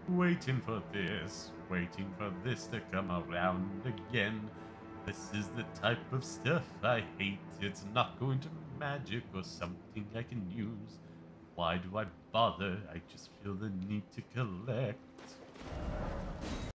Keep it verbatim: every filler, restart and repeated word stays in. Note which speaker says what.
Speaker 1: Waiting for this, waiting for this to come around again. This is the type of stuff I hate. It's not going to magic or something I can use. Why do I bother? I just feel the need to collect.